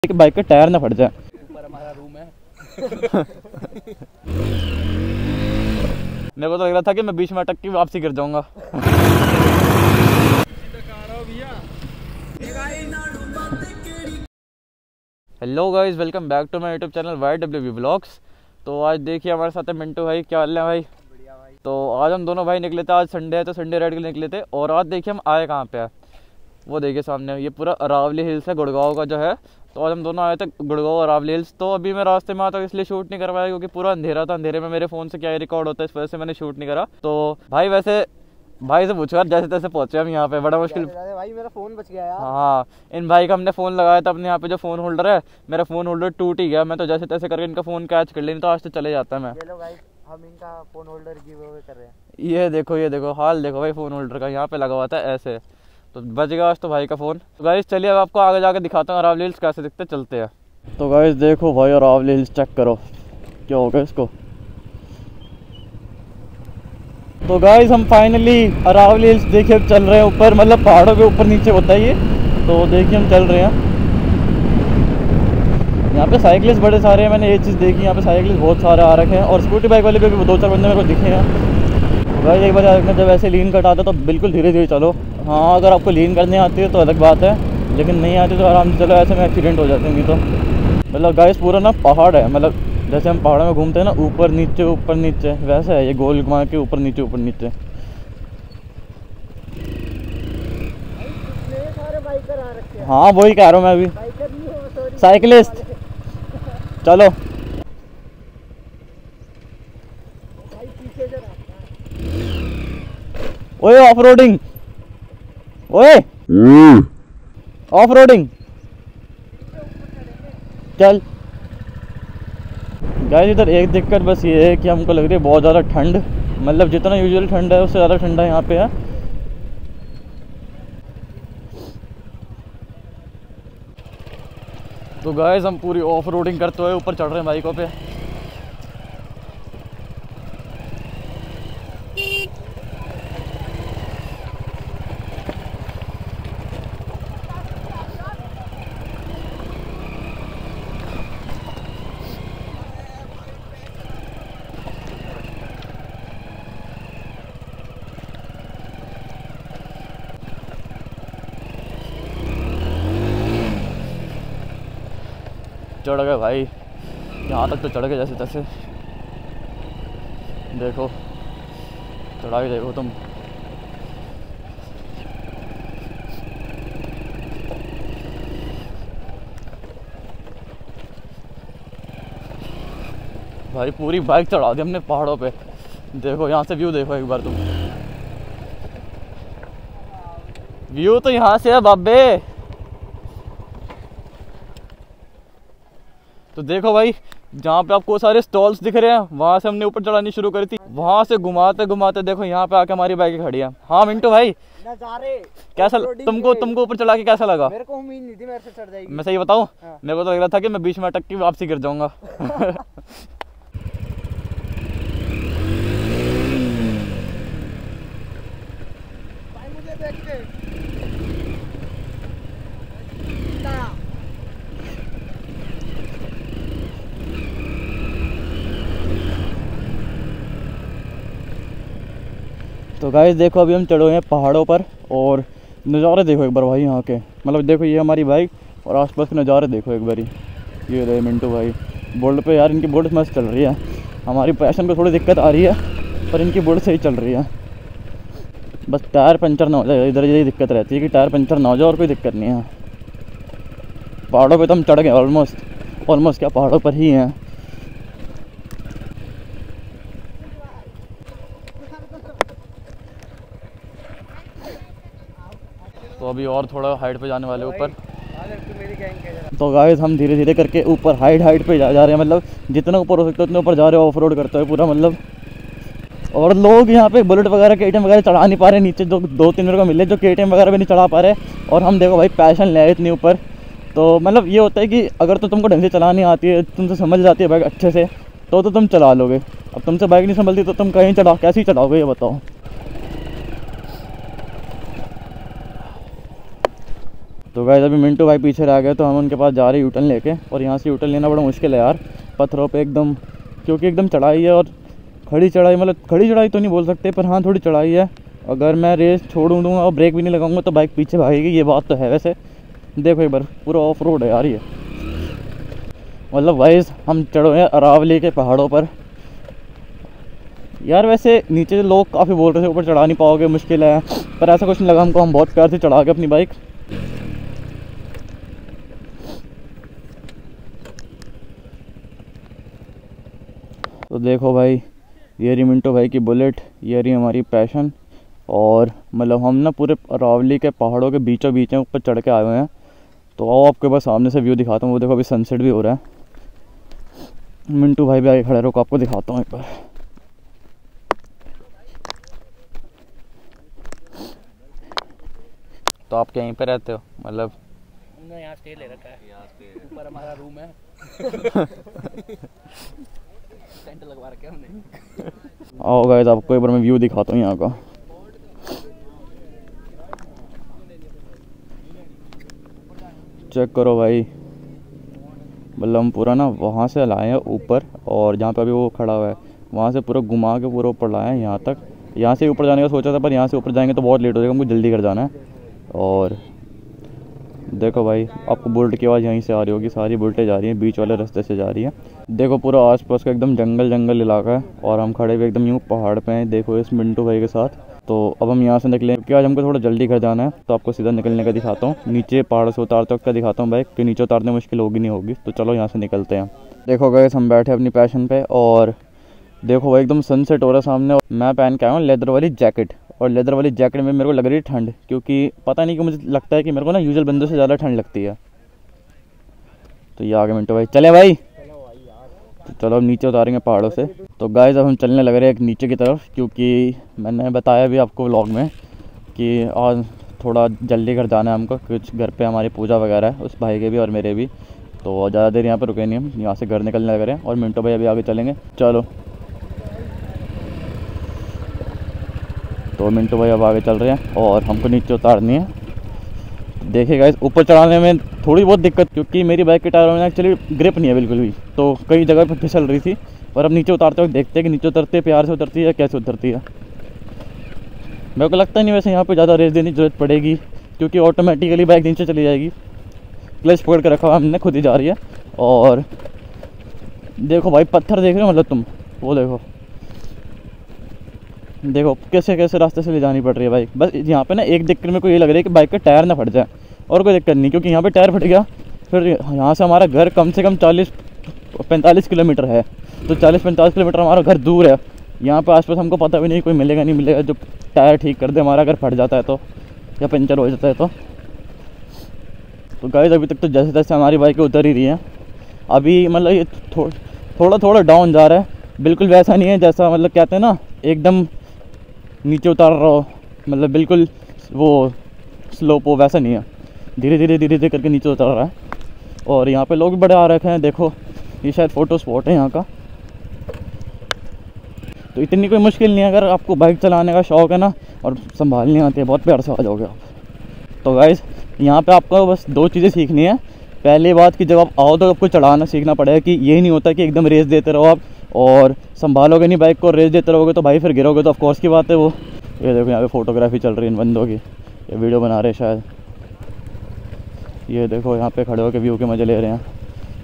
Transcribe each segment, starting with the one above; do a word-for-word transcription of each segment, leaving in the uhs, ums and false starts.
कि बाइक के टायर ना फट जाए। ऊपर हमारा रूम है। मेरे को तो लग रहा था कि मैं बीच में अटक के वापसी गिर जाऊंगा। Hello guys, welcome back to my YouTube channel Y W V vlogs. तो आज देखिए हमारे साथ है मिंटू भाई। क्या हाल है भाई? बढ़िया भाई। तो आज हम दोनों भाई निकले थे। आज संडे है तो संडे राइड के लिए निकले थे। और आज देखिए हम आए कहाँ पे है, वो देखिए सामने, ये पूरा अरावली हिल्स है, गुड़गांव का जो है। तो आज हम दोनों आए थे गुड़गांव अरावली हिल्स। तो अभी मैं रास्ते में आता हूँ इसलिए शूट नहीं कर पाया क्योंकि पूरा अंधेरा था। अंधेरे में मेरे फ़ोन से क्या रिकॉर्ड होता है, इस वजह से मैंने शूट नहीं करा। तो भाई वैसे भाई से पूछो यार, जैसे तैसे पहुंचे हम यहाँ पे, बड़ा मुश्किल। भाई मेरा फोन बच गया यार। हाँ, इन भाई का हमने फ़ोन लगाया था अपने यहाँ पे, जो फ़ोन होल्डर है मेरा फ़ोन होल्डर टूट ही गया। मैं तो जैसे तैसे करके इनका फ़ोन कैच कर लिया, नहीं तो आज तो चले जाता है मैं। ये लो भाई, हम इनका फोन होल्डर गिव अवे कर रहे हैं। ये देखो ये देखो हाल देखो भाई फ़ोन होल्डर का, यहाँ पे लगा हुआ था ऐसे। तो बच गया आज तो भाई का फ़ोन। तो गाइस चलिए अब आपको आगे जाके दिखाता हूँ अरावली हिल्स कैसे दिखते, चलते हैं। तो गाइस देखो भाई अरावली हिल्स चेक करो, क्या हो गया इसको। तो गाइस हम फाइनली अरावली हिल्स देखिए अब चल रहे हैं ऊपर, मतलब पहाड़ों के ऊपर नीचे होता है ये। तो देखिए हम चल रहे हैं। यहाँ पे साइकिलिस्ट बड़े सारे हैं, मैंने ये चीज़ देखी, यहाँ पे साइकिलिस्ट बहुत सारे आ रखे हैं। और स्कूटी बाइक वाले भी दो चार बंदे मेरे को दिखे हैं। तो गाइस एक बार याद रखना, जब ऐसे लीन कटाते तो बिल्कुल धीरे धीरे चलो। हाँ, अगर आपको लीन करने आती है तो अलग बात है, लेकिन नहीं आती तो आराम से चलो, ऐसे में एक्सीडेंट हो जाते हैं। तो मतलब गाइस पूरा ना पहाड़ है, मतलब जैसे हम पहाड़ों में घूमते हैं ना, ऊपर नीचे ऊपर नीचे, वैसा है ये, गोल घुमा के ऊपर नीचे ऊपर नीचे। सारे बाइकर आ रखे हैं। हाँ वही कह रहा हूँ मैं अभी, बाइकर नहीं हो, सॉरी, साइकिलिस्ट। चलो भाई पीछे से रास्ता ओए ऑफ रोडिंग, ओए ऑफ रोडिंग चल। गाइस इधर एक दिक्कत बस ये है कि हमको लग रही है बहुत ज़्यादा ठंड, मतलब जितना यूजुअल ठंड है उससे ज़्यादा ठंडा यहाँ पे है। तो गाइस हम पूरी ऑफ रोडिंग करते हुए ऊपर चढ़ रहे हैं बाइकों पे। चढ़ गए भाई, यहाँ तक तो चढ़ गए जैसे तैसे। देखो चढ़ाई देखो तुम। भाई पूरी बाइक चढ़ा दी हमने पहाड़ों पे। देखो यहाँ से व्यू देखो एक बार तुम, व्यू तो यहाँ से है बाबे। तो देखो भाई, जहाँ पे आपको सारे स्टॉल्स दिख रहे हैं, वहाँ से हमने ऊपर चढ़ानी शुरू करी थी। वहाँ से घुमाते घुमाते देखो यहाँ पे आके हमारी बाइक खड़ी है। हाँ मिंटू भाई, नजारे कैसा तुमको तुमको ऊपर चढ़ा के कैसा लगा? मेरे को उम्मीद नहीं थी मेरे से चढ़ जाएगी। मैं सही बताऊँ, हाँ। मेरे को तो लग रहा था कि मैं बीच में अटक के वापसी गिर जाऊंगा। भाई मुझे देख के तो गाइस देखो अभी हम चढ़े हुए हैं पहाड़ों पर, और नज़ारे देखो एक बार भाई यहाँ के। मतलब देखो ये हमारी बाइक और आसपास के नज़ारे देखो एक बारी। ये रहे मिंटू भाई बोल्ड पे, यार इनकी बोल्ड मस्त चल रही है। हमारी पैशन को थोड़ी दिक्कत आ रही है, पर इनकी बोल्ड सही चल रही है। बस टायर पंचर ना हो जाए, इधर यही दिक्कत रहती है कि टायर पंचर ना हो जाए, और कोई दिक्कत नहीं है। पहाड़ों पर तो हम चढ़ गए ऑलमोस्ट, ऑलमोस्ट क्या पहाड़ों पर ही हैं। तो अभी और थोड़ा हाइट पे जाने वाले ऊपर। तो गाइस हम धीरे धीरे करके ऊपर हाइट हाइट पे जा, जा रहे हैं, मतलब जितना ऊपर हो सकता है उतने ऊपर जा रहे हैं, ऑफ रोड करते हुए पूरा मतलब। और लोग यहाँ पे बुलेट वगैरह के टीएम वगैरह चढ़ा नहीं पा रहे, नीचे जो दो तीन मेरे को मिले जो के टीएम वगैरह भी नहीं चढ़ा पा रहे। और हम देखो भाई पैशन ले आए इतनी ऊपर। तो मतलब ये होता है कि अगर तो तुमको ढंग से चलानी आती है, तुमसे समझ जाती है बाइक अच्छे से, तो तो तुम चला लोगे। अब तुमसे बाइक नहीं संभलती तो तुम कहीं चढ़ाओ, कैसे ही चलाओगे ये बताओ। तो गाइस अभी मिंटू भाई पीछे रह गए, तो हम उनके पास जा रहे हैं यूटर्न लेके। और यहाँ से यूटर्न लेना बड़ा मुश्किल है यार पत्थरों पे एकदम, क्योंकि एकदम चढ़ाई है और खड़ी चढ़ाई, मतलब खड़ी चढ़ाई तो नहीं बोल सकते, पर हाँ थोड़ी चढ़ाई है। अगर मैं रेस छोड़ूँ दूँगा और ब्रेक भी नहीं लगाऊंगा तो बाइक पीछे भागेगी, ये बात तो है। वैसे देखो एक बार पूरा ऑफ रोड है यार ये। मतलब गाइस हम चढ़े हैं अरावली के पहाड़ों पर यार। वैसे नीचे लोग काफ़ी बोल रहे थे ऊपर चढ़ा नहीं पाओगे, मुश्किल है, पर ऐसा कुछ नहीं लगा हमको। हम बहुत प्यार से चढ़ा के अपनी बाइक। तो देखो भाई, ये रही मिंटो भाई की बुलेट, ये रही हमारी पैशन। और मतलब हम ना पूरे अरावली के पहाड़ों के बीचों बीच ऊपर चढ़ के आए हुए हैं। तो आओ आपके पास सामने से व्यू दिखाता हूँ। वो देखो अभी सनसेट भी हो रहा है। मिंटू भाई भी आगे खड़े रहो, आपको दिखाता हूँ एक बार। तो आप यहीं पे रहते हो? मतलब हमने यहाँ स्टे ले रखा है, ऊपर हमारा रूम है। टेंट लगवा रखे हमने। आओ गाइस आपको एक बार मैं व्यू दिखाता हूँ यहाँ का। चेक करो भाई, मतलब हम पूरा ना वहाँ से लाए हैं ऊपर, और जहाँ पे अभी वो खड़ा हुआ है वहाँ से पूरा घुमा के पूरा ऊपर लाए हैं यहाँ तक। यहाँ से ऊपर जाने का सोचा था, पर यहाँ से ऊपर जाएंगे तो बहुत लेट हो जाएगा, हमको जल्दी कर जाना है। और देखो भाई, आपको बुलेट की आवाज़ यहीं से आ रही होगी, सारी बुलेटें जा रही हैं, बीच वाले रास्ते से जा रही हैं। देखो पूरा आसपास का एकदम जंगल जंगल इलाका है, और हम खड़े हुए एकदम यूँ पहाड़ पे हैं। देखो इस मिंटू भाई के साथ। तो अब हम यहाँ से निकले, क्योंकि आज हमको थोड़ा जल्दी घर जाना है। तो आपको सीधा निकलने का दिखाता हूँ, नीचे पहाड़ से उतारते वक्त का दिखाता हूँ बाइक, कि नीचे उतारने मुश्किल होगी नहीं होगी। तो चलो यहाँ से निकलते हैं। देखो गाइस हम बैठे अपनी पैशन पे, और देखो भाई एकदम सनसेट हो रहा है सामने। मैं पहन के आया हूँ लेदर वाली जैकेट, और लेदर वाली जैकेट में मेरे को लग रही है ठंड, क्योंकि पता नहीं कि मुझे लगता है कि मेरे को ना यूजुअल बंदों से ज़्यादा ठंड लगती है। तो ये आगे मिंटू भाई चले भाई। तो चलो अब नीचे उतारेंगे पहाड़ों से। तो गाइस अब हम चलने लग रहे हैं एक नीचे की तरफ, क्योंकि मैंने बताया भी आपको व्लॉग में कि आज थोड़ा जल्दी घर जाना है हमको। कुछ घर पे हमारी पूजा वगैरह है, उस भाई के भी और मेरे भी। तो ज़्यादा देर यहाँ पर रुके नहीं, हम यहाँ से घर निकलने लग रहे हैं। और मिंटू भाई अभी आगे चलेंगे। चलो तो मिंटू भाई अब आगे चल रहे हैं और हमको नीचे उतारनी है। देखिए गाइस ऊपर चढ़ाने में थोड़ी बहुत दिक्कत, क्योंकि मेरी बाइक के टायरों में एक्चुअली ग्रिप नहीं है बिल्कुल भी, तो कई जगह पर फिसल रही थी। और अब नीचे उतारते वक्त देखते हैं कि नीचे उतरते प्यार से उतरती है या कैसे उतरती है। मेरे को लगता नहीं वैसे यहाँ पे ज़्यादा रेस देने की जरूरत पड़ेगी, क्योंकि ऑटोमेटिकली बाइक नीचे चली जाएगी। क्लच पकड़ के रखा हुआ हमने, खुद ही जा रही है। और देखो भाई पत्थर देख रहे हो, मतलब तुम वो देखो देखो कैसे कैसे रास्ते से ले जानी पड़ रही है बाइक। बस यहाँ पे ना एक दिक्कत मेरे को ये लग रही है कि बाइक का टायर ना फट जाए, और कोई दिक्कत नहीं, क्योंकि यहाँ पे टायर फट गया फिर यहाँ से हमारा घर कम से कम चालीस पैंतालीस किलोमीटर है। तो चालीस पैंतालीस किलोमीटर हमारा घर दूर है। यहाँ पे आसपास हमको पता भी नहीं कोई मिलेगा नहीं मिलेगा जो टायर ठीक कर दे हमारा, अगर फट जाता है तो, या पंचर हो जाता है तो। तो गाइस अभी तक तो जैसे तैसे हमारी बाइकें उतर ही रही हैं। अभी मतलब ये थो, थोड़ा थोड़ा डाउन जा रहा है, बिल्कुल वैसा नहीं है जैसा मतलब कहते हैं ना एकदम नीचे उतार रहा हो, मतलब बिल्कुल वो स्लोप हो, वैसा नहीं है। धीरे धीरे धीरे धीरे करके नीचे उतर रहा है। और यहाँ पे लोग बड़े आ रखे हैं, देखो ये शायद फ़ोटो स्पॉट है यहाँ का। तो इतनी कोई मुश्किल नहीं है, अगर आपको बाइक चलाने का शौक़ है ना और संभालनी आती है, बहुत प्यार से आ जाओगे आप। तो गाइस यहाँ पे आपको बस दो चीज़ें सीखनी है। पहली बात कि जब आप आओ तो आपको चढ़ाना सीखना पड़ेगा, कि यही नहीं होता कि एकदम रेस देते रहो आप और संभालोगे नहीं बाइक को, रेस देते रहोगे तो भाई फिर गिरोगे तो ऑफकोर्स की बात है वो। ये देखो यहाँ पे फोटोग्राफी चल रही है इन बंदों की, ये वीडियो बना रहे हैं शायद। ये देखो यहाँ पे खड़े होकर व्यू के मज़े ले रहे हैं।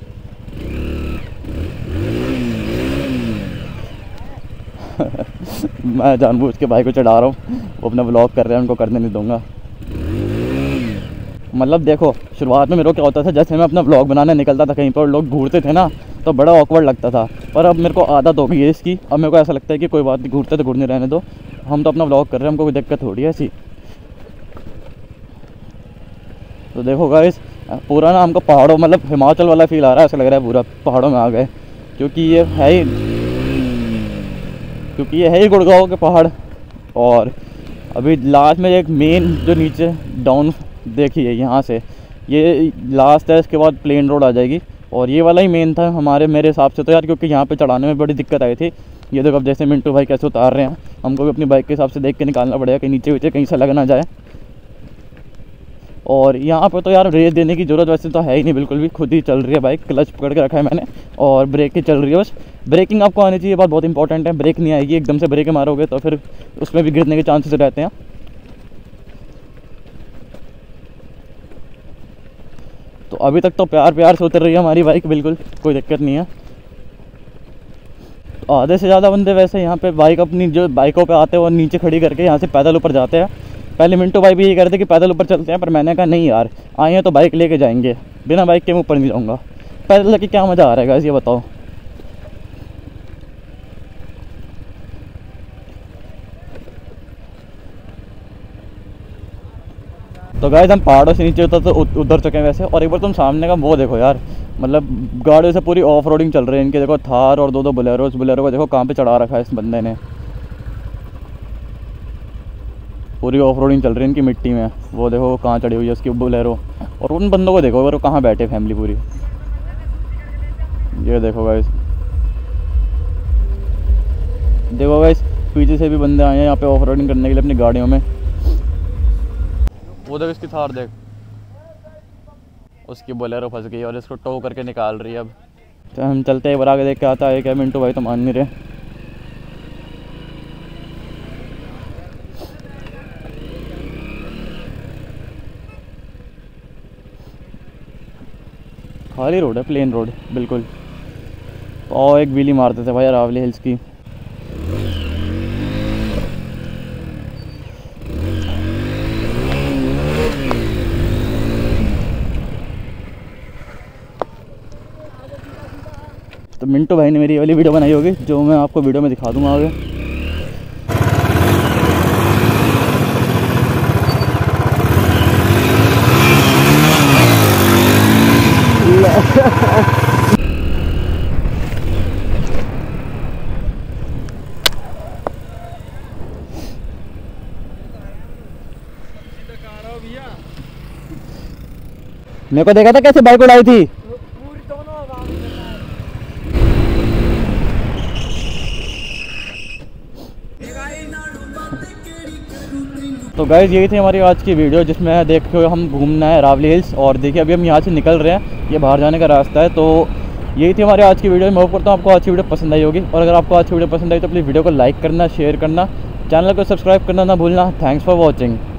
मैं जानबूझ के भाई को चढ़ा रहा हूँ, वो अपना व्लॉग कर रहे हैं, उनको करने नहीं दूंगा। मतलब देखो शुरुआत में मेरे को क्या होता था, जैसे मैं अपना व्लॉग बनाने निकलता था कहीं पर और लोग घूरते थे ना, तो बड़ा ऑकवर्ड लगता था। पर अब मेरे को आदत हो गई है इसकी। अब मेरे को ऐसा लगता है कि कोई बात नहीं, घूरते तो घूरने रहने दो, हम तो अपना व्लॉग कर रहे हैं, हमको कोई दिक्कत हो रही है ऐसी। तो देखो गाइस पूरा ना हमको पहाड़ों मतलब हिमाचल वाला फील आ रहा है, ऐसा लग रहा है पूरा पहाड़ों में आ गए, क्योंकि ये है ही क्योंकि ये है ही गुड़गांव के पहाड़। और अभी लास्ट में एक मेन जो नीचे डाउन देखिए यहाँ से ये लास्ट है, इसके बाद प्लेन रोड आ जाएगी। और ये वाला ही मेन था हमारे मेरे हिसाब से तो यार, क्योंकि यहाँ पे चढ़ाने में बड़ी दिक्कत आई थी। ये देखो अब जैसे मिंटू भाई कैसे उतार रहे हैं, हमको भी अपनी बाइक के हिसाब से देख के निकालना पड़ेगा कि नीचे नीचे कहीं से लग ना जाए। और यहाँ पर तो यार रेस देने की ज़रूरत वैसे तो है ही नहीं बिल्कुल भी, खुद ही चल रही है बाइक, क्लच पकड़ के रखा है मैंने और ब्रेक ही चल रही है बस। ब्रेकिंग आपको आनी चाहिए, बात बहुत इंपॉर्टेंट है। ब्रेक नहीं आएगी, एकदम से ब्रेक मारोगे तो फिर उसमें भी गिरने के चांसेस रहते हैं। तो अभी तक तो प्यार प्यार से उतर रही है हमारी बाइक, बिल्कुल कोई दिक्कत नहीं है। तो आधे से ज़्यादा बंदे वैसे यहाँ पे बाइक अपनी जो बाइकों पे आते हैं और नीचे खड़ी करके यहाँ से पैदल ऊपर जाते हैं। पहले मिंटू भाई भी यही कहते कि पैदल ऊपर चलते हैं, पर मैंने कहा नहीं यार, आए हैं तो बाइक लेके जाएंगे, बिना बाइक के मैं ऊपर नहीं जाऊँगा। पैदल लेके क्या मज़ा आ रहा है ये बताओ। तो गाइस हम पहाड़ों से नीचे उतर तो उधर चुके हैं वैसे। और एक बार तुम सामने का वो देखो यार, मतलब गाड़ियों से पूरी ऑफ रोडिंग चल रही है इनके। देखो थार और दो दो बोलेरो, बोलेरो को देखो कहाँ पे चढ़ा रखा है इस बंदे ने। पूरी ऑफ रोडिंग चल रही है इनकी मिट्टी में। वो देखो कहाँ चढ़ी हुई है उसकी बोलेरो। और उन बंदों को देखो वो कहाँ बैठे फैमिली पूरी। ये देखो गाइस, देखो गाइस पीछे से भी बंदे आए हैं यहाँ पे ऑफ रोडिंग करने के लिए अपनी गाड़ियों में। वो देख इसकी थार देख, उसकी बोलेरो फंस गई और इसको टो करके निकाल रही है अब। तो हम चलते हैं, आगे देख के आता है क्या मिंटू भाई तो मान नहीं रहे। खाली रोड है, प्लेन रोड बिल्कुल। और एक व्हीली मारते थे भाई रावली हिल्स की। तो मिंटू भाई ने मेरी ये वाली वीडियो बनाई होगी जो मैं आपको वीडियो में दिखा दूंगा आगे। मेरे को देखा था कैसे बाइक उड़ाई थी। तो गाइज़ यही थी हमारी आज की वीडियो जिसमें देखो हम घूमना है रावली हिल्स। और देखिए अभी हम यहाँ से निकल रहे हैं, ये बाहर जाने का रास्ता है। तो यही थी हमारी आज की वीडियो। मैं होप करता हूँ आपको आज की वीडियो पसंद आई होगी। और अगर आपको आज की वीडियो पसंद आई तो प्लीज़ वीडियो को लाइक करना, शेयर करना, चैनल को सब्सक्राइब करना ना भूलना। Thanks for watching.